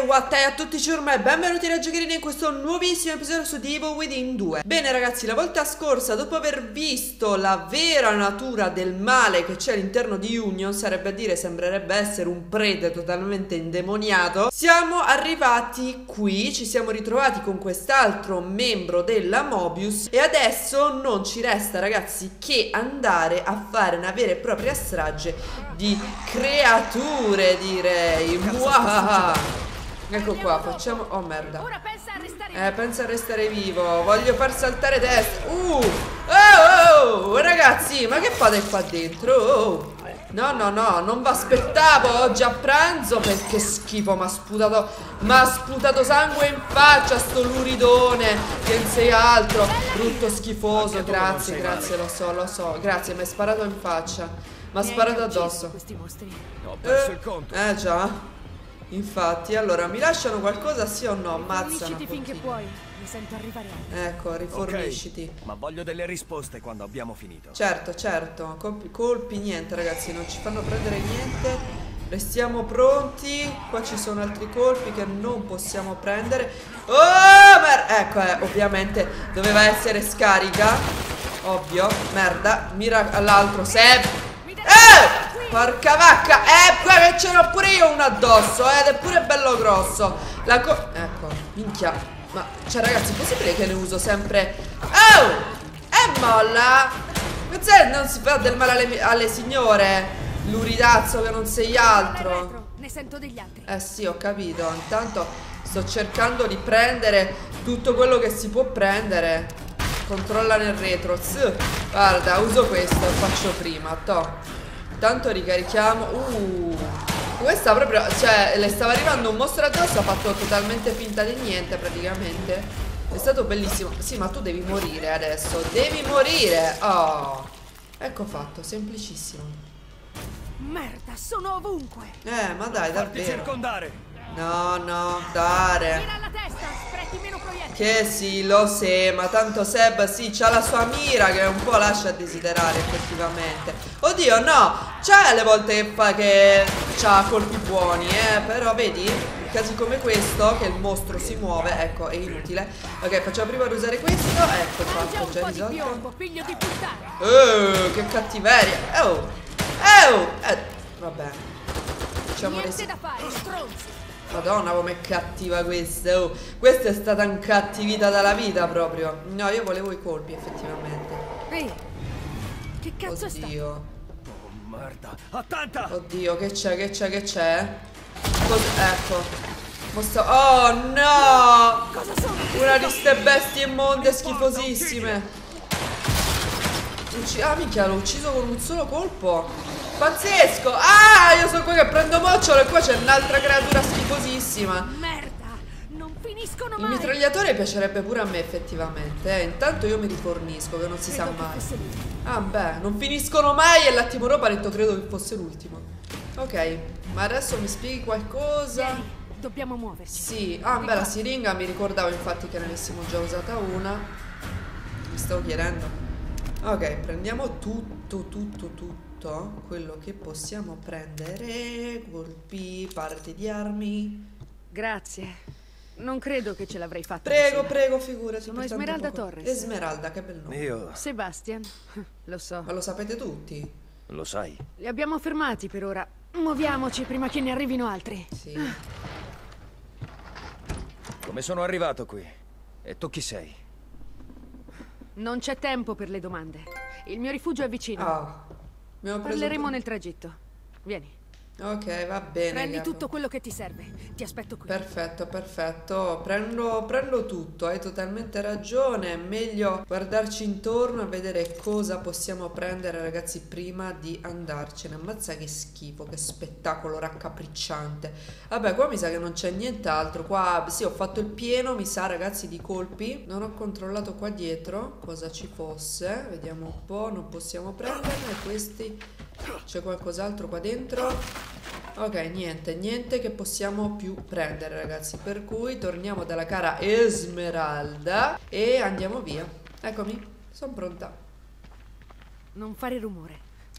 what a tutti ciurma e benvenuti ragiocherini in questo nuovissimo episodio su The Evil Within 2. Bene ragazzi, la volta scorsa, dopo aver visto la vera natura del male che c'è all'interno di Union, sarebbe a dire, sembrerebbe essere un prete totalmente indemoniato, siamo arrivati qui, ci siamo ritrovati con quest'altro membro della Mobius e adesso non ci resta ragazzi che andare a fare una vera e propria strage di creature, direi. Ecco qua, facciamo... Oh merda. Pensa a restare vivo. Voglio far saltare testa. Ragazzi, ma che fate qua dentro? No, non vi aspettavo oggi a pranzo. Perché schifo, mi ha sputato sangue in faccia sto luridone. Che non sei altro. Brutto schifoso. Grazie, lo so. Grazie, mi hai sparato in faccia. Mi ha sparato addosso. Ho perso il conto. Già. Infatti, allora, mi lasciano qualcosa sì o no? Ammazzano. Finché puoi, mi sento arrivare. Ecco, rifornisciti. Okay, ma voglio delle risposte quando abbiamo finito. Certo. Colpi niente, ragazzi, non ci fanno prendere niente. Restiamo pronti. Qua ci sono altri colpi che non possiamo prendere. Ecco, ovviamente doveva essere scarica. Ovvio, merda. Mira all'altro, Seb. Porca vacca. Qua che ce n'ho pure io uno addosso, ed è pure bello grosso. Ecco, minchia. Ma, cioè ragazzi, è possibile che ne uso sempre? E molla. Non si fa del male alle signore. Luridazzo che non sei altro. Ne sento degli altri. Sì, ho capito. Intanto sto cercando di prendere tutto quello che si può prendere. Controlla nel retro. Guarda, uso questo, faccio prima. Tanto ricarichiamo. Questa proprio, cioè, le stava arrivando un mostro addosso. Ha fatto totalmente finta di niente praticamente. È stato bellissimo. Sì, ma tu devi morire adesso. Devi morire. Ecco fatto, semplicissimo. Merda, sono ovunque. Ma dai, davvero. Circondare. No, dare. Mira alla testa, sprechi meno proiettili. Che sì, lo sé, ma tanto Seb sì, c'ha la sua mira che un po' lascia a desiderare effettivamente. Oddio, no, c'ha alle volte che fa che c'ha colpi buoni, però vedi, in casi come questo, che il mostro si muove, ecco, è inutile. Ok, facciamo prima ad usare questo, ecco fatto, già risolto. Figlio di puttana. Che cattiveria. Vabbè. Facciamo Niente da fare, stronzi. Madonna com'è cattiva questa. Questa è stata incattivita dalla vita proprio. No, io volevo i colpi effettivamente. Ehi, che cazzo Oddio. Oh merda. Attenta. Oddio, che c'è? Ecco. Oh no. Cosa sono? Una di ste bestie immonde schifosissime. Minchia, l'ho ucciso con un solo colpo. Pazzesco. Io sono qua che prendo mocciolo e qua c'è un'altra creatura schifosissima. Merda, non finiscono mai. Il mitragliatore piacerebbe pure a me effettivamente. Intanto io mi rifornisco, che non si sa mai. Beh, non finiscono mai e l'attimo dopo ha detto credo che fosse l'ultimo. Ok, ma adesso mi spieghi qualcosa? Vieni, dobbiamo muoverci. Sì, beh, la siringa mi ricordavo infatti che ne avessimo già usata una. Mi stavo chiedendo. Ok, prendiamo tutto quello che possiamo prendere. Colpi, parti di armi. Grazie. Non credo che ce l'avrei fatta. Prego, figurati. Sono Esmeralda Torres. Esmeralda, che bel nome. Io. Sebastian, lo so. Ma lo sapete tutti? Lo sai. Li abbiamo fermati per ora. Muoviamoci prima che ne arrivino altri. Sì. Come sono arrivato qui? E tu chi sei? Non c'è tempo per le domande. Il mio rifugio è vicino. Parleremo nel tragitto. Vieni. Ok, va bene. Prendi tutto quello che ti serve. Ti aspetto qui. Perfetto. Prendo tutto. Hai totalmente ragione. È meglio guardarci intorno e vedere cosa possiamo prendere, ragazzi, prima di andarcene. Ammazza che schifo, che spettacolo raccapricciante. Vabbè, qua mi sa che non c'è nient'altro. Qua sì, ho fatto il pieno, mi sa, ragazzi, di colpi. Non ho controllato qua dietro cosa ci fosse. Vediamo un po'. Non possiamo prenderne questi. C'è qualcos'altro qua dentro? Ok, niente che possiamo più prendere, ragazzi. Per cui torniamo dalla cara Esmeralda e andiamo via. Eccomi, sono pronta. Non fare rumore.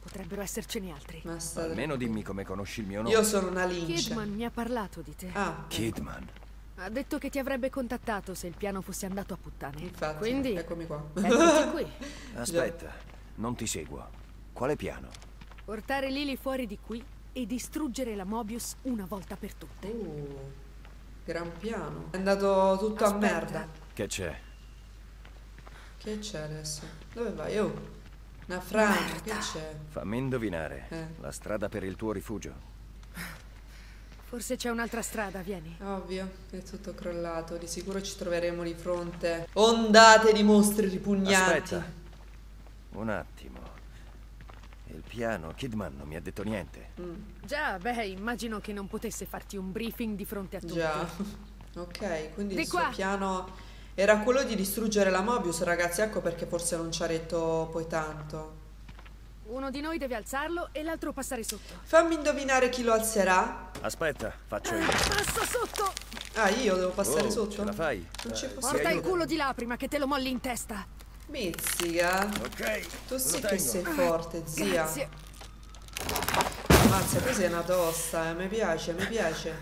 Potrebbero essercene altri. Almeno dimmi come conosci il mio nome. Io sono una lince. Kidman mi ha parlato di te. Ah, Kidman. Ha detto che ti avrebbe contattato se il piano fosse andato a puttane. Infatti, quindi eccomi qua. eccoti qui. Aspetta, non ti seguo. Quale piano? Portare Lily fuori di qui e distruggere la Mobius una volta per tutte. Gran piano. È andato tutto a merda. Che c'è? Che c'è adesso? Dove vai? Oh, una frana, che c'è? Fammi indovinare. La strada per il tuo rifugio. Forse c'è un'altra strada, vieni. Ovvio, è tutto crollato. Di sicuro ci troveremo di fronte ondate di mostri ripugnanti. Aspetta. Un attimo. Il piano, Kidman non mi ha detto niente. Già, beh, immagino che non potesse farti un briefing di fronte a tutti. Già. Ok, quindi Di il suo qua. piano era quello di distruggere la Mobius, ragazzi. Ecco perché forse non ci ha detto poi tanto. Uno di noi deve alzarlo e l'altro passare sotto. Fammi indovinare chi lo alzerà. Aspetta, faccio io. Passa sotto! Ah, io devo passare Oh, sotto? ce la fai? Non ci posso. Porta il culo di là prima che te lo molli in testa. Mizzica. Ok. Tu sì lo che tengo. sei forte, zia. Grazie. Mazza, tu sei una tosta, mi piace, mi piace.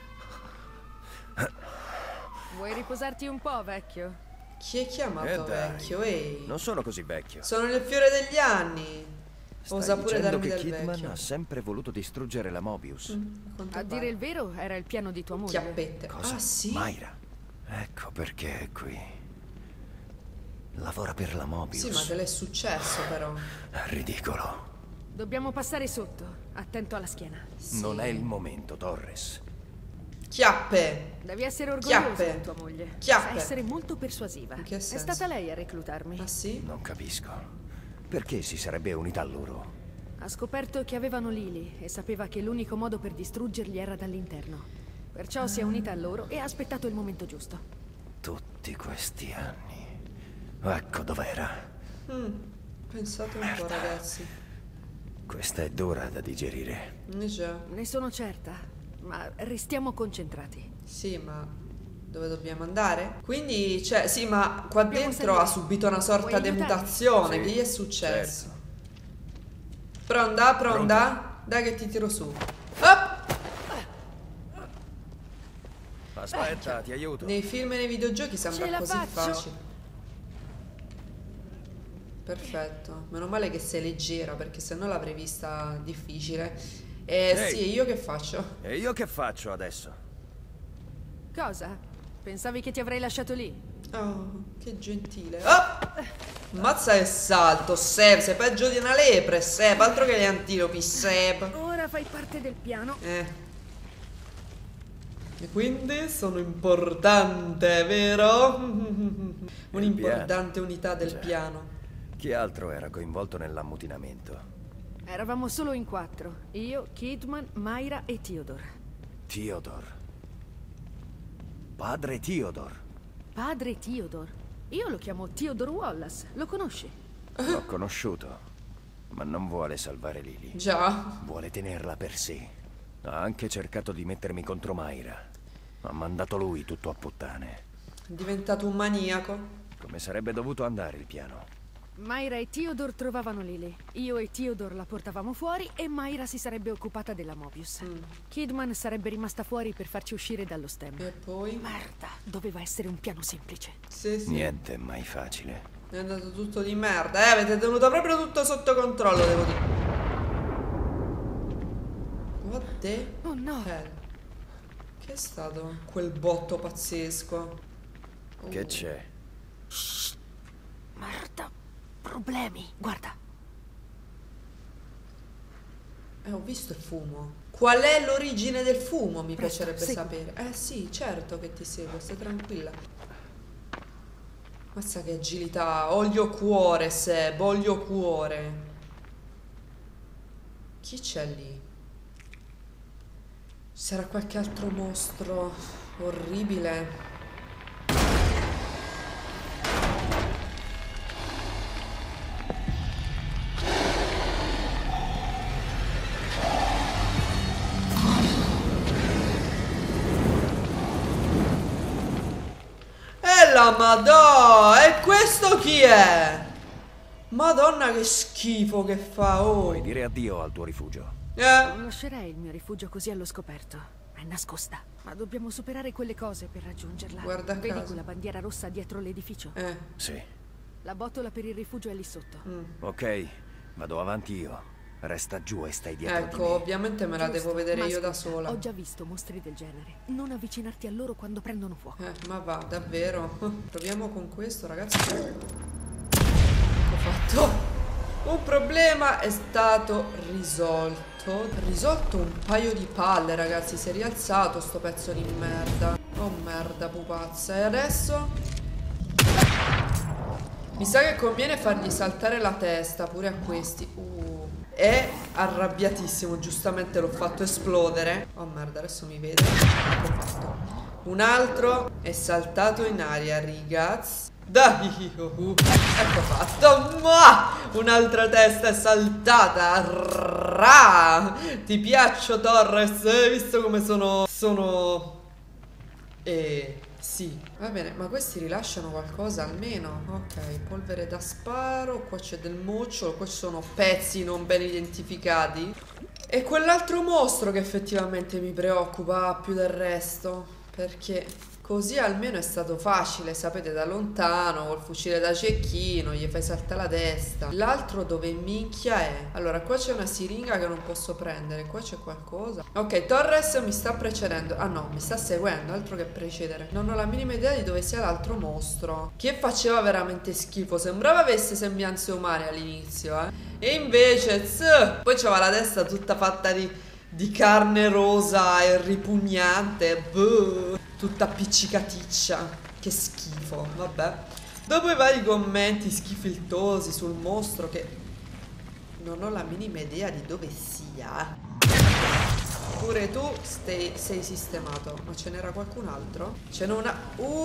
Vuoi riposarti un po', vecchio? Chi è chiamato dai. vecchio? Ehi. Non sono così vecchio. Sono nel fiore degli anni. Stai Osa pure dicendo darmi che del Kidman vecchio. ha sempre voluto distruggere la Mobius. Quanto A dire pare. il vero, era il piano di tua moglie. Chiappette. Cosa? Ah, sì? Mayra. Ecco perché è qui. Lavora per la Mobius. Sì, ma te l'è successo però. Ridicolo. Dobbiamo passare sotto. Attento alla schiena. Sì. Non è il momento, Torres. Chiappe. Devi essere orgoglioso Chiappe. di tua moglie. Chiappe. Sa essere molto persuasiva. In che È senso? stata lei a reclutarmi. Ah, sì? Non capisco. Perché si sarebbe unita a loro? Ha scoperto che avevano Lily e sapeva che l'unico modo per distruggerli era dall'interno. Perciò si è unita a loro e ha aspettato il momento giusto. Tutti questi anni. Ecco dov'era. Pensate un po', ragazzi. Questa è dura da digerire. Già. Ne sono certa, ma restiamo concentrati. Sì, ma dove dobbiamo andare? Quindi, cioè, sì, ma qua Dobbiamo dentro salire. ha subito una sorta Vuoi di aiutarmi? mutazione. Sì, Che gli è successo? certo. Pronta? Pronta? Dai che ti tiro su. Up! Aspetta, ti aiuto. Nei film e nei videogiochi Ce sembra la così faccio. facile. Perfetto. Meno male che sei leggera, perché sennò l'avrei vista difficile. Ehi. Sì, io che faccio? E io che faccio adesso? Cosa? Pensavi che ti avrei lasciato lì? Oh, che gentile. Oh! Mazza e salto, Seb, sei peggio di una lepre, Seb, altro che gli antilopi, Seb. Ora fai parte del piano. E quindi sono importante, vero? Un'importante unità del Già. piano. Chi altro era coinvolto nell'ammutinamento? Eravamo solo in 4. Io, Kidman, Mayra e Theodore. Theodore. Padre Theodore. Padre Theodore. Io lo chiamo Theodore Wallace. Lo conosci? L'ho conosciuto, ma non vuole salvare Lily. Già. Vuole tenerla per sé. Ha anche cercato di mettermi contro Mayra. Ha mandato lui tutto a puttane. È diventato un maniaco. Come sarebbe dovuto andare il piano? Mayra e Theodore trovavano Lily. Io e Theodore la portavamo fuori e Mayra si sarebbe occupata della Mobius. Kidman sarebbe rimasta fuori per farci uscire dallo stemma. E poi? Merda, doveva essere un piano semplice. Sì, sì. Niente è mai facile. È andato tutto di merda, avete tenuto proprio tutto sotto controllo, devo dire. What the Oh no! hell? Che è stato quel botto pazzesco? Che c'è? Merda! Problemi, guarda. Ho visto il fumo. Qual è l'origine del fumo? Mi Presto, piacerebbe segui. sapere. Sì, certo che ti seguo, stai tranquilla. Mazza che agilità. Olio cuore, Seb, olio cuore. Chi c'è lì? Sarà qualche altro mostro orribile? La Madò, e questo chi è? Madonna che schifo che fa, oh. Puoi dire addio al tuo rifugio. Non lascerei il mio rifugio così allo scoperto. È nascosta. Ma dobbiamo superare quelle cose per raggiungerla. Guarda Vedi caso. quella bandiera rossa dietro l'edificio? Sì. La botola per il rifugio è lì sotto. Ok, vado avanti io. Resta giù e stai dietro di Ecco, me. ovviamente me la Giusto, devo vedere ma io da ascolta, sola. Ho già visto mostri del genere. Non avvicinarti a loro quando prendono fuoco. Ma va, davvero. Proviamo con questo, ragazzi. Ho fatto. Un problema è stato risolto. Risolto un paio di palle, ragazzi. Si è rialzato sto pezzo di merda. Oh merda, pupazza. E adesso? Mi sa che conviene fargli saltare la testa pure a questi. È arrabbiatissimo, giustamente l'ho fatto esplodere. Oh merda, adesso mi vede. Ecco fatto. Un altro è saltato in aria, ragazzi. Dai, ecco fatto. Un'altra testa è saltata. Ti piaccio, Torres? Hai visto come sono? Sì. Va bene, ma questi rilasciano qualcosa almeno. Ok, polvere da sparo. Qua c'è del mocciolo. Qua ci sono pezzi non ben identificati. E quell'altro mostro che effettivamente mi preoccupa più del resto. Perché così almeno è stato facile, sapete, da lontano, col fucile da cecchino, gli fai saltare la testa. L'altro dove minchia è? Allora, qua c'è una siringa che non posso prendere, qua c'è qualcosa. Ok, Torres mi sta precedendo. Ah no, mi sta seguendo, altro che precedere. Non ho la minima idea di dove sia l'altro mostro, che faceva veramente schifo. Sembrava avesse sembianze umane all'inizio, E invece, poi c'aveva la testa tutta fatta di carne rosa e ripugnante. Tutta appiccicaticcia. Che schifo, vabbè. Dopo i vari commenti schifiltosi sul mostro che non ho la minima idea di dove sia. Pure tu sei sistemato. Ma ce n'era qualcun altro? Ce n'è una.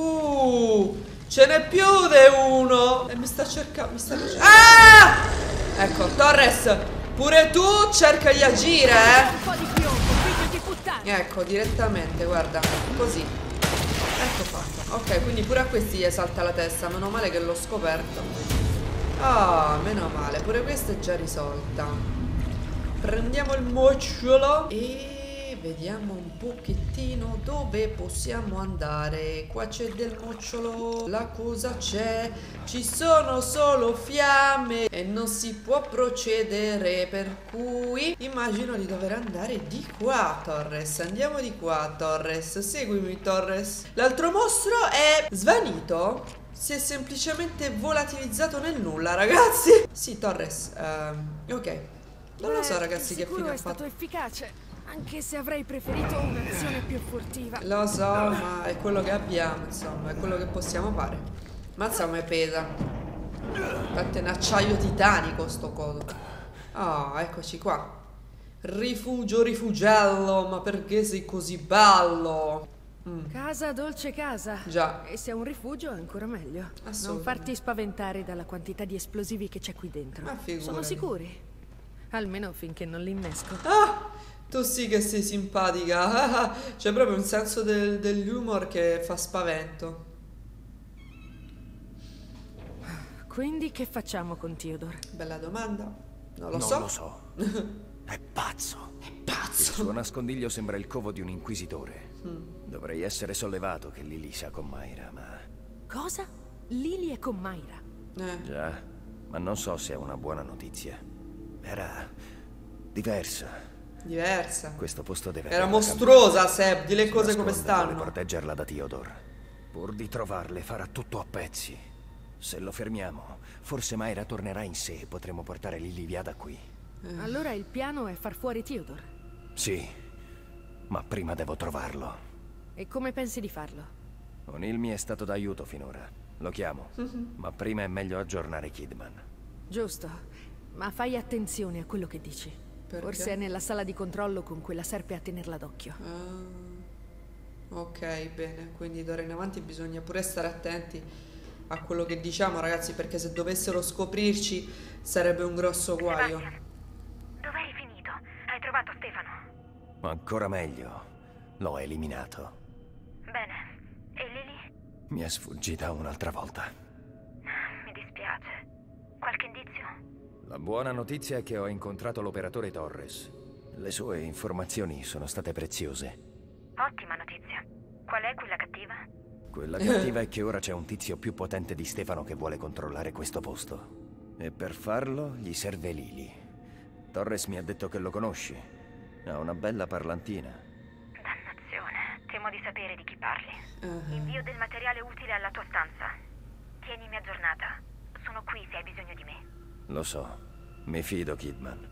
Ce n'è più di uno. E mi sta cercando. Ah! Ecco, Torres, pure tu cerca di agire, Un po' di piombo, figlio di puttana. Ecco, direttamente, guarda, così. Ecco fatto. Ok, quindi pure a questi gli salta la testa. Meno male che l'ho scoperto. Meno male. Pure questa è già risolta. Prendiamo il mocciolo e vediamo un pochettino dove possiamo andare. Qua c'è del mocciolo. La cosa c'è? Ci sono solo fiamme e non si può procedere, per cui immagino di dover andare di qua, Torres. Andiamo di qua, Torres. Seguimi, Torres. L'altro mostro è svanito. Si è semplicemente volatilizzato nel nulla, ragazzi. Sì, Torres. Ok. Non lo so, ragazzi, che fine ha è stato fatto. efficace. Anche se avrei preferito un'azione più furtiva. Lo so, ma è quello che abbiamo, insomma, è quello che possiamo fare. Mazza come pesa. Infatti è un acciaio titanico sto coso. Eccoci qua. Rifugio, rifugello, ma perché sei così bello? Casa, dolce casa. Già. E se è un rifugio ancora meglio. Non Assolutamente. farti spaventare dalla quantità di esplosivi che c'è qui dentro. Ma figurati. Sono sicuri? Almeno finché non li innesco. Tu sì che sei simpatica. C'è proprio un senso dell'humor che fa spavento. Quindi che facciamo con Theodore? Bella domanda. Non lo Non so. lo so. È pazzo. È Il pazzo. suo nascondiglio sembra il covo di un inquisitore. Dovrei essere sollevato che Lily sia con Mayra, ma... Cosa? Lily è con Mayra. Già, ma non so se è una buona notizia. Era diversa. Diversa. Questo posto deve Era averla mostruosa, Seb. Di le Si cose come nasconde, vuole stanno. proteggerla da Theodore. Pur di trovarle farà tutto a pezzi. Se lo fermiamo, forse Mayra tornerà in sé e potremo portare Lily via da qui. Allora il piano è far fuori Theodore. Sì, ma prima devo trovarlo. E come pensi di farlo? O'Neill mi è stato d'aiuto finora. Lo chiamo. Ma prima è meglio aggiornare Kidman. Giusto, ma fai attenzione a quello che dici. Perché? Forse è nella sala di controllo con quella serpe a tenerla d'occhio. Ok, bene. Quindi d'ora in avanti bisogna pure stare attenti a quello che diciamo, ragazzi, perché se dovessero scoprirci sarebbe un grosso guaio. Dove hai finito? Hai trovato Stefano? Ancora meglio. L'ho eliminato. Bene. E Lily? Mi è sfuggita un'altra volta. Mi dispiace. Qualche indizio? La buona notizia è che ho incontrato l'operatore Torres. Le sue informazioni sono state preziose. Ottima notizia. Qual è quella cattiva? Quella cattiva è che ora c'è un tizio più potente di Stefano che vuole controllare questo posto. E per farlo gli serve Lily. Torres mi ha detto che lo conosci. Ha una bella parlantina. Dannazione, temo di sapere di chi parli. Invio del materiale utile alla tua stanza. Tienimi aggiornata. Sono qui se hai bisogno di me. Lo so, mi fido, Kidman.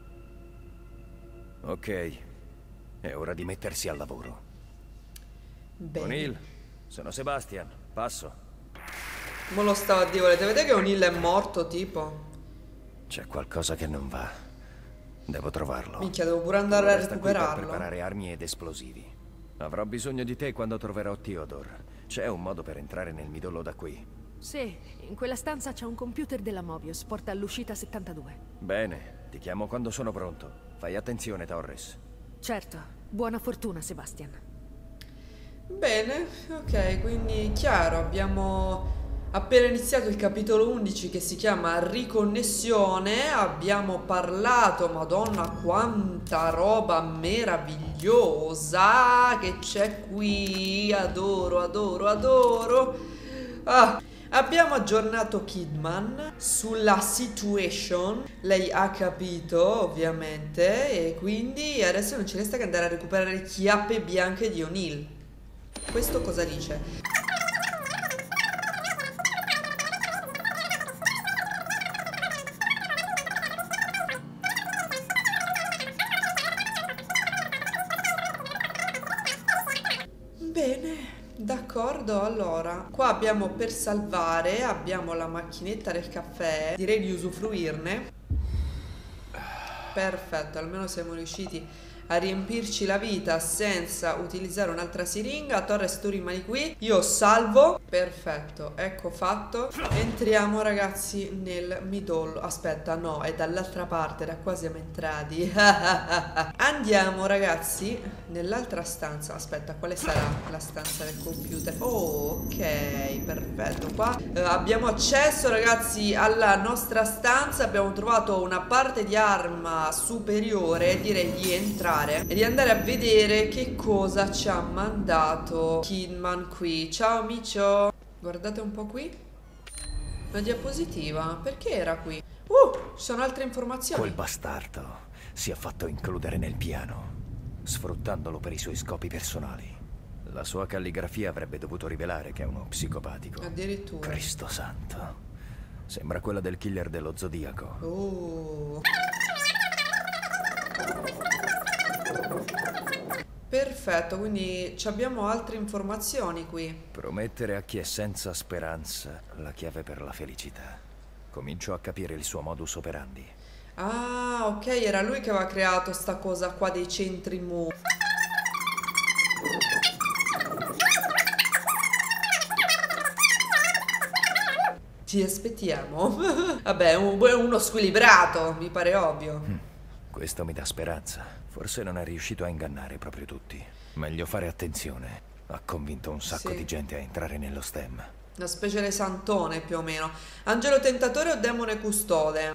Ok, è ora di mettersi al lavoro. Bene. O'Neill, sono Sebastian, passo. Mo lo stavo a dire, volete vedere che O'Neill è morto, tipo? C'è qualcosa che non va. Devo trovarlo. Minchia, devo pure andare a Resta qui per recuperarlo. preparare armi ed esplosivi. Avrò bisogno di te quando troverò Theodore. C'è un modo per entrare nel midollo da qui. Sì, in quella stanza c'è un computer della Mobius, porta all'uscita 72. Bene, ti chiamo quando sono pronto. Fai attenzione, Torres. Certo, buona fortuna, Sebastian. Bene, ok, quindi chiaro, abbiamo appena iniziato il capitolo 11 che si chiama Riconnessione. Abbiamo parlato, madonna quanta roba meravigliosa che c'è qui, adoro, adoro, adoro. Abbiamo aggiornato Kidman sulla situation, lei ha capito ovviamente e quindi adesso non ci resta che andare a recuperare le chiappe bianche di O'Neill. Questo cosa dice? Bene, d'accordo, allora qua abbiamo per salvare, abbiamo la macchinetta del caffè, direi di usufruirne. Perfetto, almeno siamo riusciti a riempirci la vita senza utilizzare un'altra siringa. Torres, tu rimani qui, io salvo. Perfetto, ecco fatto. Entriamo ragazzi nel midollo. Aspetta, no, è dall'altra parte, da qua siamo entrati. Andiamo ragazzi nell'altra stanza. Aspetta, quale sarà la stanza del computer? Oh, ok, perfetto. Qua abbiamo accesso ragazzi alla nostra stanza. Abbiamo trovato una parte di arma superiore. Direi di entrare e di andare a vedere che cosa ci ha mandato Kidman qui. Ciao amicio, guardate un po' qui. Una diapositiva, perché era qui? Ci sono altre informazioni. Quel bastardo si è fatto includere nel piano, sfruttandolo per i suoi scopi personali. La sua calligrafia avrebbe dovuto rivelare che è uno psicopatico. Addirittura. Cristo santo. Sembra quella del killer dello Zodiaco. Oh. Perfetto, quindi abbiamo altre informazioni qui. Promettere a chi è senza speranza la chiave per la felicità. Comincio a capire il suo modus operandi. Ah, ok, era lui che aveva creato sta cosa qua dei centri mu. Ci aspettiamo. Vabbè, uno squilibrato, mi pare ovvio. Questo mi dà speranza. Forse non è riuscito a ingannare proprio tutti. Meglio fare attenzione. Ha convinto un sacco di gente a entrare nello STEM. Una specie di santone più o meno. Angelo tentatore o demone custode?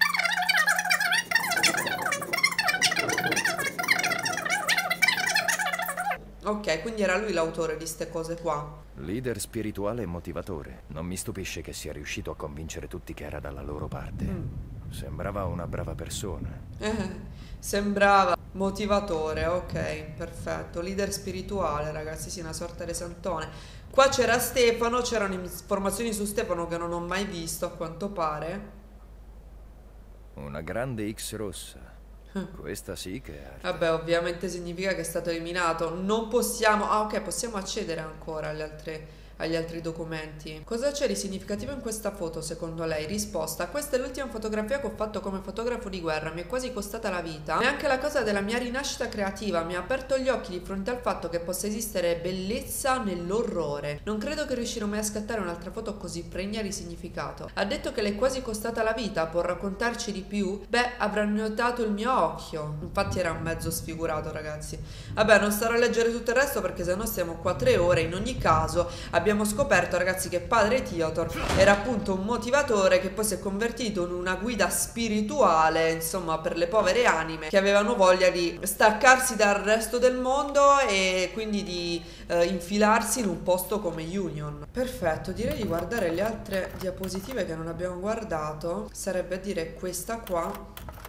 Ok, quindi era lui l'autore di ste cose qua. Leader spirituale e motivatore. Non mi stupisce che sia riuscito a convincere tutti che era dalla loro parte. Sembrava una brava persona. Sembrava motivatore, ok, perfetto. Leader spirituale, ragazzi, sì, una sorta di santone. Qua c'era Stefano, c'erano informazioni su Stefano che non ho mai visto, a quanto pare. Una grande X rossa. Questa sì che è arte. Vabbè, ovviamente significa che è stato eliminato. Non possiamo... Ah, ok, possiamo accedere ancora agli altri documenti. Cosa c'è di significativo in questa foto secondo lei? Risposta: questa è l'ultima fotografia che ho fatto come fotografo di guerra, mi è quasi costata la vita. Neanche la cosa della mia rinascita creativa mi ha aperto gli occhi di fronte al fatto che possa esistere bellezza nell'orrore. Non credo che riuscirò mai a scattare un'altra foto così pregna di significato. Ha detto che le è quasi costata la vita, può raccontarci di più? Beh, avrà notato il mio occhio. Infatti era mezzo sfigurato, ragazzi. Vabbè, non starò a leggere tutto il resto perché sennò stiamo qua 3 ore. In ogni caso abbiamo abbiamo scoperto, ragazzi, che padre Theodore era appunto un motivatore che poi si è convertito in una guida spirituale, insomma, per le povere anime che avevano voglia di staccarsi dal resto del mondo e quindi di infilarsi in un posto come Union. Perfetto, direi di guardare le altre diapositive che non abbiamo guardato. Sarebbe a dire questa qua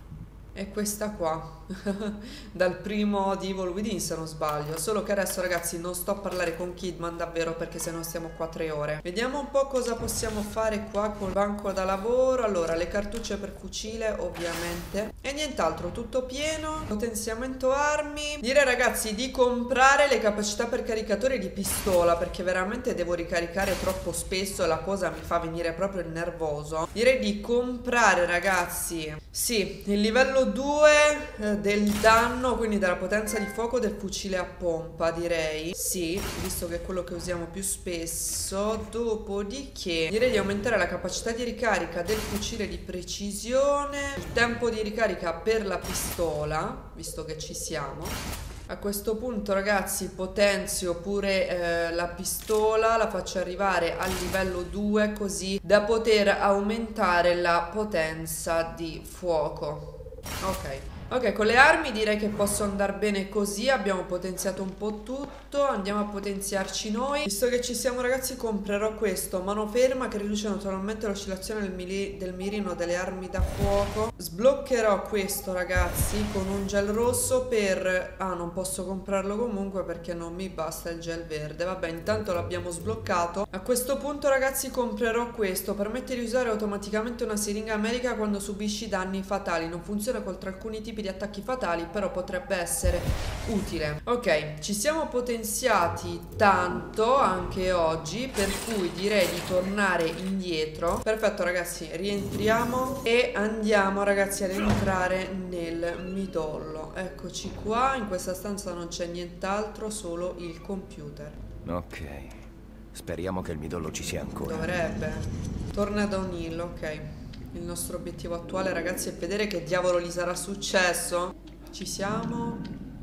e questa qua dal primo di Evil Within, se non sbaglio. Solo che adesso, ragazzi, non sto a parlare con Kidman davvero, perché sennò stiamo qua 3 ore. Vediamo un po' cosa possiamo fare qua col banco da lavoro. Allora, le cartucce per fucile, ovviamente, e nient'altro, tutto pieno. Potenziamento armi. Direi, ragazzi, di comprare le capacità per caricatore di pistola, perché veramente devo ricaricare troppo spesso e la cosa mi fa venire proprio il nervoso. Direi di comprare, ragazzi, sì, il livello 2 del danno, quindi della potenza di fuoco del fucile a pompa, direi. Sì, visto che è quello che usiamo più spesso. Dopodiché direi di aumentare la capacità di ricarica del fucile di precisione, il tempo di ricarica per la pistola, visto che ci siamo. A questo punto, ragazzi, potenzio pure la pistola, la faccio arrivare al livello 2 così da poter aumentare la potenza di fuoco. Ok, con le armi direi che posso andare bene così. Abbiamo potenziato un po' tutto. Andiamo a potenziarci noi. Visto che ci siamo, ragazzi, comprerò questo mano ferma che riduce notevolmente l'oscillazione del mirino delle armi da fuoco. Sbloccherò questo, ragazzi, con un gel rosso per... ah, non posso comprarlo comunque perché non mi basta il gel verde. Vabbè, intanto l'abbiamo sbloccato. A questo punto, ragazzi, comprerò questo. Permette di usare automaticamente una siringa medica quando subisci danni fatali. Non funziona contro alcuni tipi di attacchi fatali, però potrebbe essere utile. Ok, ci siamo potenziati tanto anche oggi, per cui direi di tornare indietro. Perfetto, ragazzi, rientriamo e andiamo, ragazzi, ad entrare nel midollo. Eccoci qua, in questa stanza non c'è nient'altro, solo il computer. Ok, speriamo che il midollo ci sia ancora. Dovrebbe. Torna da O'Neill, ok. Il nostro obiettivo attuale, ragazzi, è vedere che diavolo gli sarà successo. Ci siamo.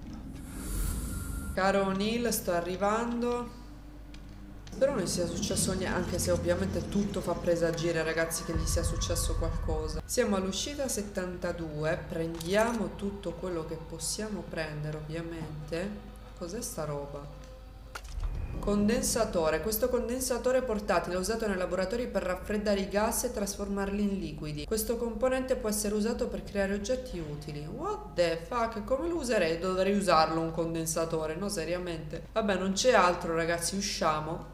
Caro O'Neill, sto arrivando. Spero non sia successo niente, anche se ovviamente tutto fa presagire, ragazzi, che gli sia successo qualcosa. Siamo all'uscita 72. Prendiamo tutto quello che possiamo prendere, ovviamente. Cos'è sta roba? Condensatore. Questo condensatore portatile è usato nei laboratori per raffreddare i gas e trasformarli in liquidi. Questo componente può essere usato per creare oggetti utili. What the fuck? Come lo userei? Dovrei usarlo un condensatore, no, seriamente. Vabbè, non c'è altro, ragazzi, usciamo.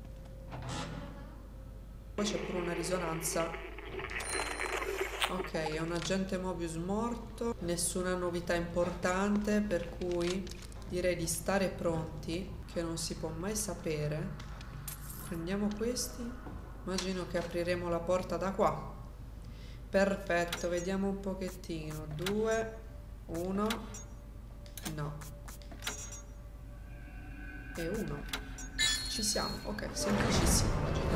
Poi c'è pure una risonanza. Ok, è un agente Mobius morto. Nessuna novità importante, per cui direi di stare pronti, che non si può mai sapere. Prendiamo questi. Immagino che apriremo la porta da qua. Perfetto, vediamo un pochettino. 2, 1. No. E 1. Ci siamo, ok, semplicissimo.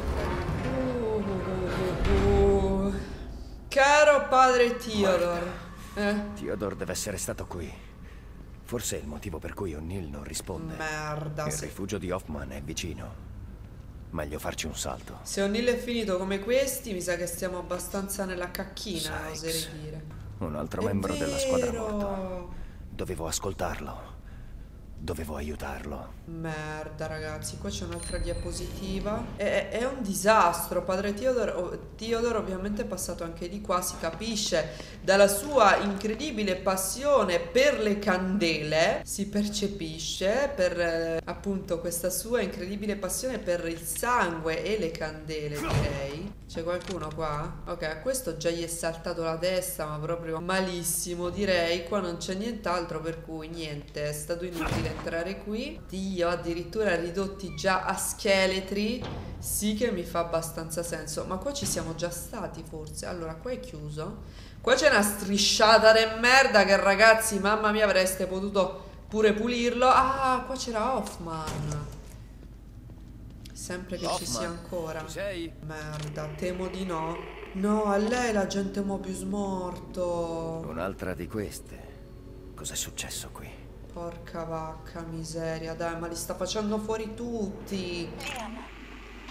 Caro padre Theodore. Theodore deve essere stato qui. Forse è il motivo per cui O'Neill non risponde. Merda. Il rifugio di Hoffman è vicino. Meglio farci un salto. Se O'Neill è finito come questi, mi sa che stiamo abbastanza nella cacchina, oserei dire. Un altro membro della squadra morto. Dovevo ascoltarlo. Dovevo aiutarlo. Merda, ragazzi, qua c'è un'altra diapositiva. È un disastro. Padre Theodore ovviamente è passato anche di qua. Si capisce dalla sua incredibile passione per le candele. Si percepisce per appunto questa sua incredibile passione per il sangue e le candele, direi. C'è qualcuno qua? Ok, a questo già gli è saltato la testa, ma proprio malissimo, direi. Qua non c'è nient'altro, per cui niente, è stato inutile entrare qui. Dio, addirittura ridotti già a scheletri. Sì che mi fa abbastanza senso. Ma qua ci siamo già stati, forse. Allora, qua è chiuso. Qua c'è una strisciata di merda che, ragazzi, mamma mia, avreste potuto pure pulirlo. Ah, qua c'era Hoffman. Sempre che Hoffman, ci sia ancora. Ci sei? Merda, temo di no. No, a lei l'agente Mobius morto. Un'altra di queste. Cos'è successo qui? Porca vacca miseria, dai, ma li sta facendo fuori tutti. Liam,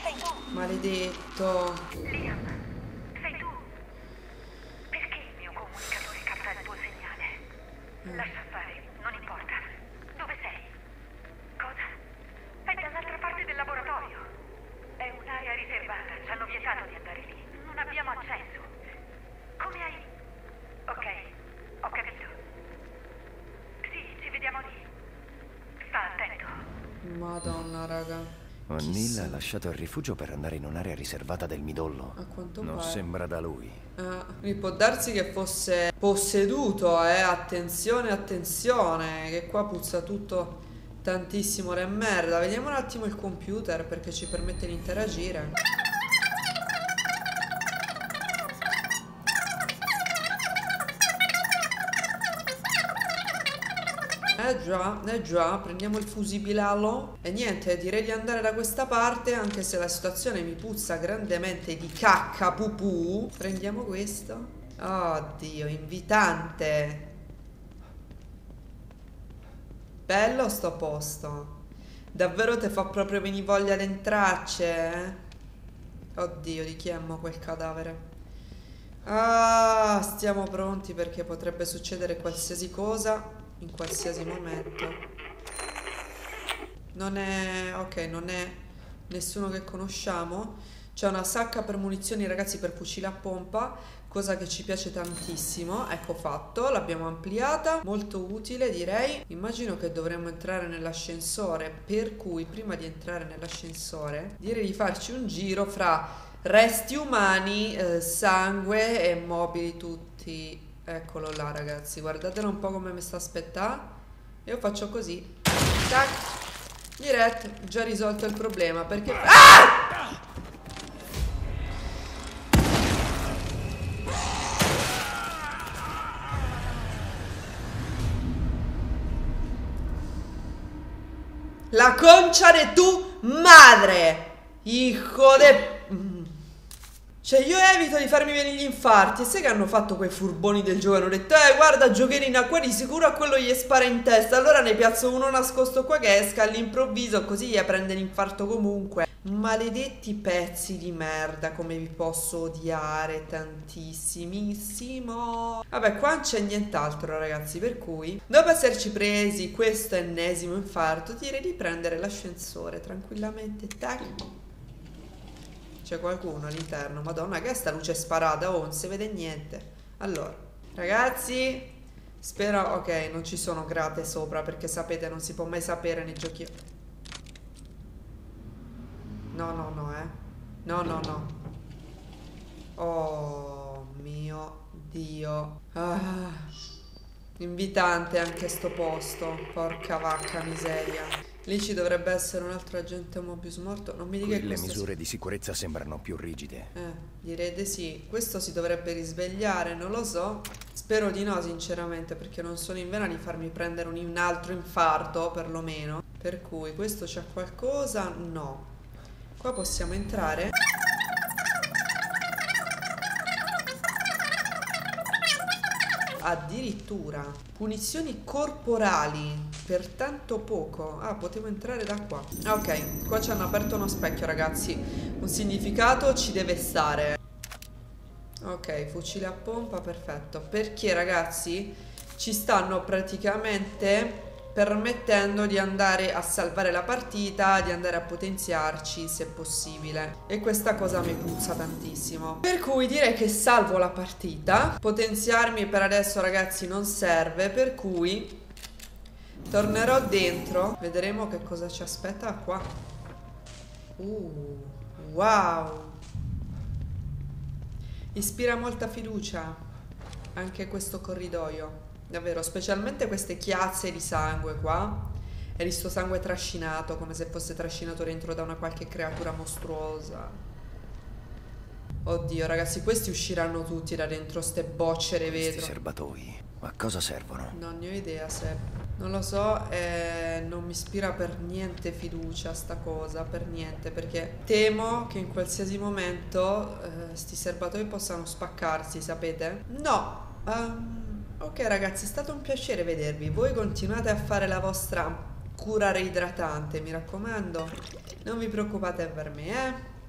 Sei tu. Maledetto. Liam, sei tu. Perché il mio comunicatore capta il tuo segnale? Lascia fare, non importa. Dove sei? Cosa? È dall'altra parte del laboratorio. È un'area riservata, ci hanno vietato di andare lì. Non abbiamo accesso. Come hai... Ok, ho capito. Sì, ci vediamo lì. Sta attento. Madonna, raga. O'Neill ha lasciato il rifugio per andare in un'area riservata del midollo. A quanto Non pare. sembra da lui. Quindi può darsi che fosse posseduto, attenzione, attenzione, che qua puzza tutto tantissimo re merda. Vediamo un attimo il computer perché ci permette di interagire. Già, prendiamo il fusibilalo. E niente, direi di andare da questa parte, anche se la situazione mi puzza grandemente di cacca pupù. Prendiamo questo. Oddio, invitante. Bello sto posto. Davvero te fa proprio venire voglia di entrarci, eh? Oddio, di chi è mo quel cadavere? Stiamo pronti perché potrebbe succedere qualsiasi cosa in qualsiasi momento. Non è... ok, non è nessuno che conosciamo. C'è una sacca per munizioni, ragazzi, per fucile a pompa, cosa che ci piace tantissimo. Ecco fatto, l'abbiamo ampliata, molto utile direi. Immagino che dovremmo entrare nell'ascensore, per cui prima di entrare nell'ascensore direi di farci un giro fra resti umani, sangue e mobili tutti. Eccolo là, ragazzi, guardatelo un po' come mi sta aspettando. Io faccio così, tac, diretto, già risolto il problema perché... La concha de tu madre, hijo de... Cioè io evito di farmi venire gli infarti. E sai che hanno fatto quei furboni del gioco? Hanno detto guarda giocherina, qua di sicuro a quello gli spara in testa. Allora ne piazzo uno nascosto qua che esca all'improvviso, così gli prende l'infarto comunque. Maledetti pezzi di merda, come vi posso odiare tantissimissimo. Vabbè, qua non c'è nient'altro, ragazzi, per cui dopo esserci presi questo ennesimo infarto direi di prendere l'ascensore tranquillamente. Tac. C'è qualcuno all'interno. Madonna, che è sta luce sparata? Oh, non si vede niente. Allora, ragazzi, spero... ok, non ci sono grate sopra, perché sapete, non si può mai sapere nei giochi. No, no. Oh mio Dio. Invitante anche sto posto. Porca vacca miseria. Lì ci dovrebbe essere un altro agente Mobius morto. Non mi dica che le misure di sicurezza sembrano più rigide. Direi di sì. Questo si dovrebbe risvegliare, non lo so. Spero di no, sinceramente, perché non sono in vena di farmi prendere un altro infarto, perlomeno. Per cui, questo c'è qualcosa? No. Qua possiamo entrare. Addirittura punizioni corporali per tanto poco. Potevo entrare da qua. Ok, qua ci hanno aperto uno specchio, ragazzi. Un significato ci deve stare. Ok, fucile a pompa, perfetto. Perché, ragazzi, ci stanno praticamente permettendo di andare a salvare la partita, di andare a potenziarci se possibile, e questa cosa mi puzza tantissimo, per cui direi che salvo la partita. Potenziarmi per adesso, ragazzi, non serve, per cui tornerò dentro, vedremo che cosa ci aspetta qua. Wow, ispira molta fiducia anche questo corridoio. Davvero, specialmente queste chiazze di sangue qua. E di sto sangue trascinato, come se fosse trascinato dentro da una qualche creatura mostruosa. Oddio, ragazzi, questi usciranno tutti da dentro ste bocce di vetro. Questi serbatoi, a cosa servono? Non ne ho idea, Seb. Non lo so, non mi ispira per niente fiducia sta cosa, per niente, perché temo che in qualsiasi momento sti serbatoi possano spaccarsi, sapete? No, ok ragazzi, è stato un piacere vedervi. Voi continuate a fare la vostra cura reidratante, mi raccomando. Non vi preoccupate per me,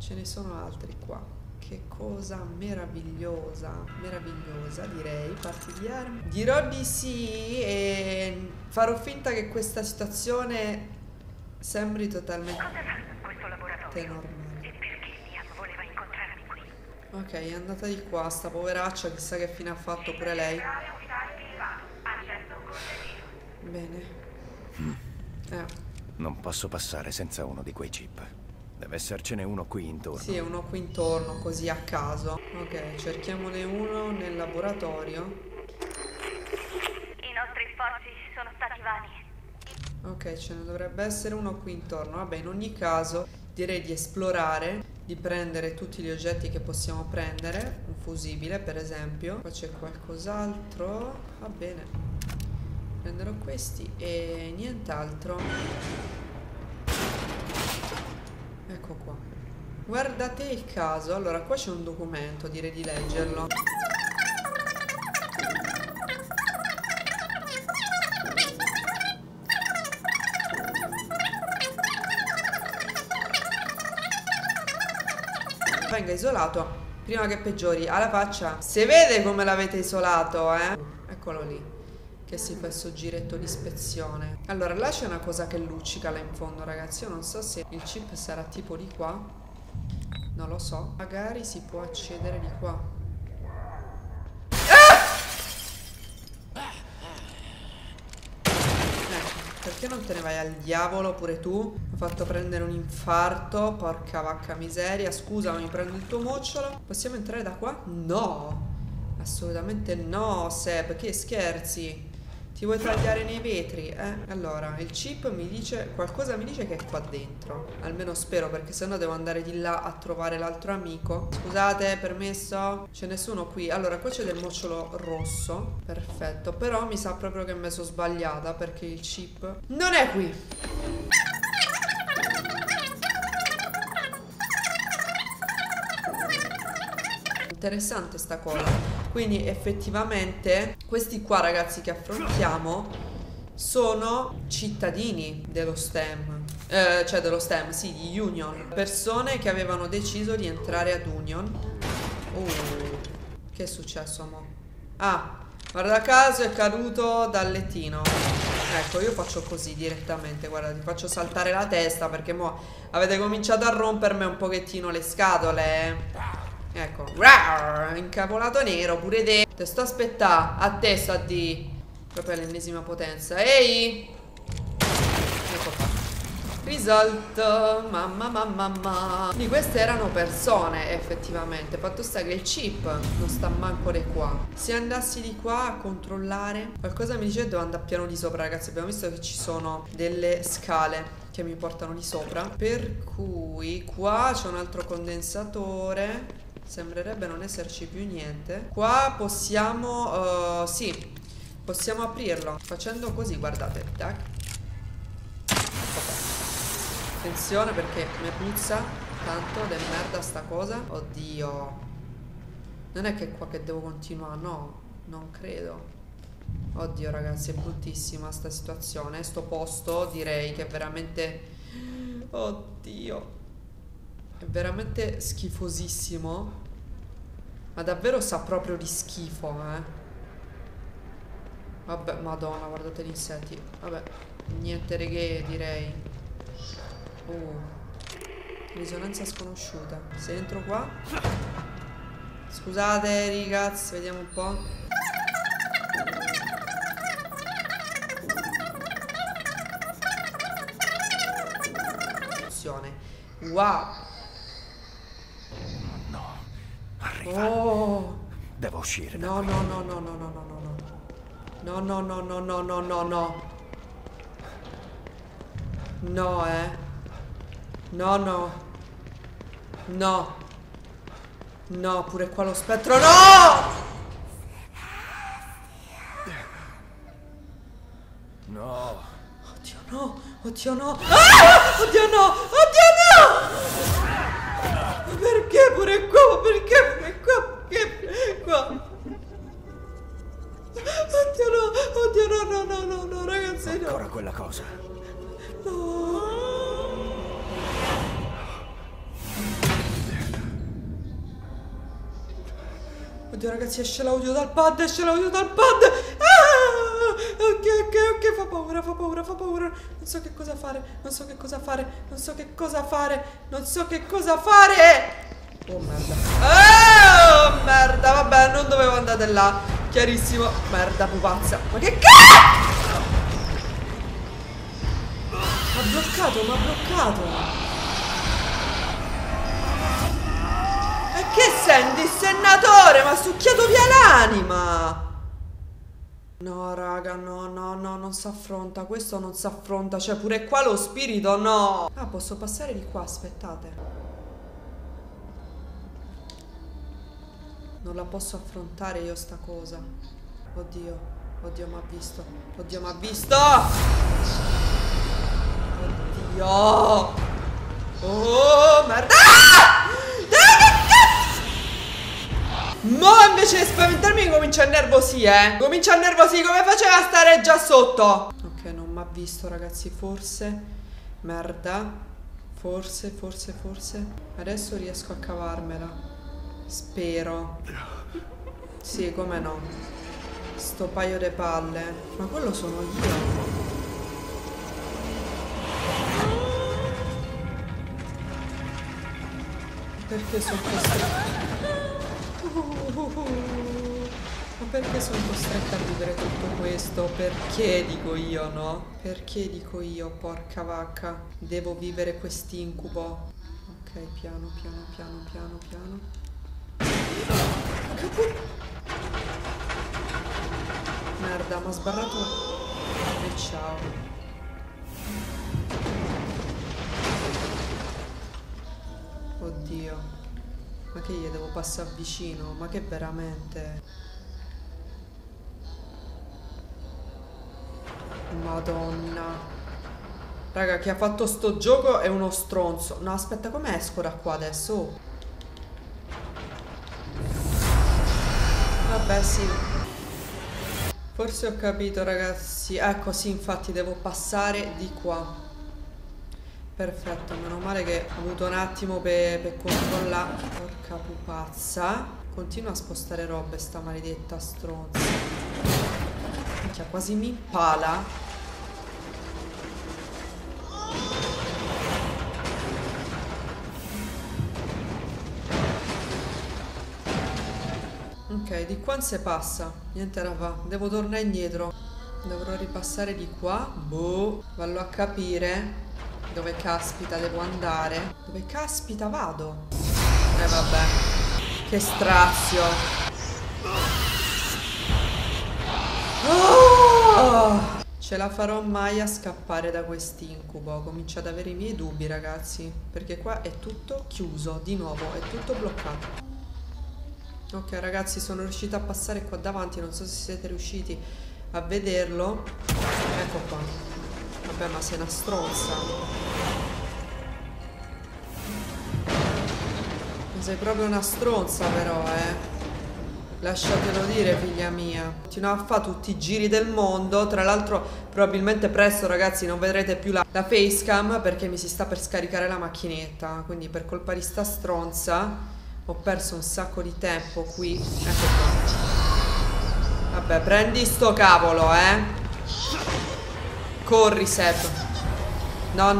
Ce ne sono altri qua. Che cosa meravigliosa, meravigliosa, direi. Parti di armi. Dirò di sì e farò finta che questa situazione sembri totalmente Cosa fanno in questo laboratorio? normale. E perché Liam voleva incontrarmi qui? Ok, è andata di qua, sta poveraccia, chissà che fine ha fatto pure lei. Bene. Non posso passare senza uno di quei chip. Deve essercene uno qui intorno. Sì, uno qui intorno, così a caso. Ok, cerchiamone uno nel laboratorio. I nostri sforzi sono stati vani. Ok, ce ne dovrebbe essere uno qui intorno. Vabbè, in ogni caso direi di esplorare, di prendere tutti gli oggetti che possiamo prendere. Un fusibile, per esempio. Qua c'è qualcos'altro. Va bene. Prenderò questi e nient'altro. Ecco qua. Guardate il caso. Allora, qua c'è un documento, direi di leggerlo. Venga isolato prima che peggiori. Alla faccia. Si vede come l'avete isolato, eh? Eccolo lì, che si fa il suo giretto di ispezione. Allora, là c'è una cosa che luccica là in fondo, ragazzi. Io non so se il chip sarà tipo di qua. Non lo so. Magari si può accedere di qua. Perché non te ne vai al diavolo pure tu? Mi ho fatto prendere un infarto. Porca vacca miseria. Scusa, ma mi prendo il tuo mocciolo. Possiamo entrare da qua? No, assolutamente no, Seb. Che scherzi? Ti vuoi tagliare nei vetri? Allora, il chip mi dice... Qualcosa mi dice che è qua dentro. Almeno spero, perché sennò devo andare di là a trovare l'altro amico. Scusate, permesso? C'è nessuno qui. Allora, qua c'è del mocciolo rosso. Perfetto. Però mi sa proprio che mi sono sbagliata, perché il chip non è qui. Interessante sta cosa. Quindi effettivamente questi qua, ragazzi, che affrontiamo sono cittadini dello STEM. Cioè dello STEM, sì, di Union. Persone che avevano deciso di entrare ad Union. Che è successo, mo? Ah, guarda caso è caduto dal lettino. Ecco, io faccio così direttamente. Guarda, ti faccio saltare la testa, perché mo avete cominciato a rompermi un pochettino le scatole. Ecco, incapolato nero pure te sto aspettando. A te sta di proprio all'ennesima potenza. Ehi, ecco qua. Risolto. Mamma. Quindi queste erano persone, effettivamente. Fatto sta che il chip non sta manco di qua. Se andassi di qua a controllare, qualcosa mi dice che devo andare a piano di sopra, ragazzi. Abbiamo visto che ci sono delle scale che mi portano di sopra, per cui qua c'è un altro condensatore. Sembrerebbe non esserci più niente. Qua possiamo sì, possiamo aprirlo facendo così, guardate. Tac. Attenzione, perché mi puzza tanto del merda sta cosa. Oddio. Non è che è qua che devo continuare, no, non credo. Oddio, ragazzi, è bruttissima sta situazione. Sto posto direi che è veramente... Oddio, è veramente schifosissimo. Ma davvero sa proprio di schifo, Vabbè, madonna, guardate gli insetti. Vabbè, niente reghe, direi. Risonanza sconosciuta. Se entro qua... Scusate, ragazzi, vediamo un po'. Wow. No, arriva. Oh. Devo uscire. No. No. No, No. No, pure qua lo spettro. No! No. Oddio no. Oddio no. Ah! Oddio no. Oddio no. Ma perché pure qua? Ma perché pure qua? Perché qua? Oddio no, ragazzi, no. Ancora quella cosa. No. Oddio ragazzi, esce l'audio dal pad, esce l'audio dal pad. Ah! Ok, fa paura, fa paura, fa paura. Non so che cosa fare, non so che cosa fare, non so che cosa fare, non so che cosa fare. Oh merda. Oh merda, vabbè, non dovevo andare là. Chiarissimo. Merda pupazza. Ma che cazzo? M'ha bloccato, m'ha bloccato. E che sei un dissennatore? Ma ha succhiato via l'anima. No raga, no, non si affronta. Questo non si affronta. Cioè pure qua lo spirito no. Ah, posso passare di qua, aspettate. Non la posso affrontare io sta cosa. Oddio, oddio m'ha visto. Oddio m'ha visto. Oddio. Oh merda. Mo invece di spaventarmi comincia a nervosire, comincia a nervosire come faceva a stare già sotto. Ok, non mi ha visto ragazzi, forse. Merda. Forse. Adesso riesco a cavarmela. Spero. Sì, come no. Sto paio de palle. Ma quello sono io. Perché sono costretta? Ma perché sono costretta a vivere tutto questo? Perché dico io, no? Perché dico io, porca vacca? Devo vivere quest'incubo. Ok, piano. Merda, mi ha sbarrato. E ciao. Oddio. Ma che gli devo passare vicino? Ma che veramente? Madonna. Raga, chi ha fatto sto gioco è uno stronzo. No, aspetta, come esco da qua adesso? Oh. Vabbè, sì. Forse ho capito, ragazzi. Ecco, sì, infatti devo passare di qua. Perfetto, meno male che ho avuto un attimo per controllare. Porca pupazza. Continua a spostare robe sta maledetta stronza. Minchia, quasi mi impala. Ok, di qua non si passa. Niente da fa. Devo tornare indietro. Dovrò ripassare di qua. Boh. Vallo a capire dove caspita devo andare. Dove caspita vado? Vabbè. Che strazio. Oh! Ce la farò mai a scappare da quest'incubo? Comincio ad avere i miei dubbi, ragazzi. Perché qua è tutto chiuso. Di nuovo, è tutto bloccato. Ok ragazzi, sono riuscita a passare qua davanti. Non so se siete riusciti a vederlo. Ecco qua. Vabbè, ma sei una stronza. Sei proprio una stronza però, Lasciatelo dire, figlia mia. Continua a fare tutti i giri del mondo. Tra l'altro probabilmente presto, ragazzi, non vedrete più la facecam, perché mi si sta per scaricare la macchinetta. Quindi per colpa di sta stronza ho perso un sacco di tempo qui. Ecco qua. Vabbè, prendi sto cavolo, Corri, Seb. No.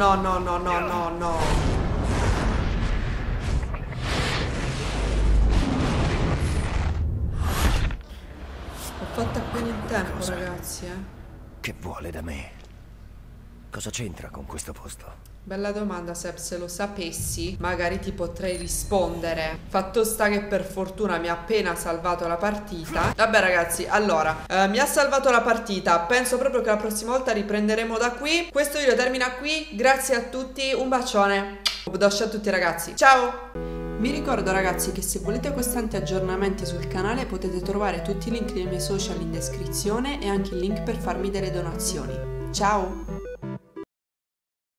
Ho fatto appena in tempo, ragazzi, Che vuole da me? Cosa c'entra con questo posto? Bella domanda, Seb, se lo sapessi magari ti potrei rispondere. Fatto sta che per fortuna mi ha appena salvato la partita. Vabbè ragazzi, allora mi ha salvato la partita. Penso proprio che la prossima volta riprenderemo da qui. Questo video termina qui. Grazie a tutti, un bacione. Bacio a tutti ragazzi, ciao. Vi ricordo ragazzi che se volete costanti aggiornamenti sul canale potete trovare tutti i link dei miei social in descrizione e anche il link per farmi delle donazioni. Ciao.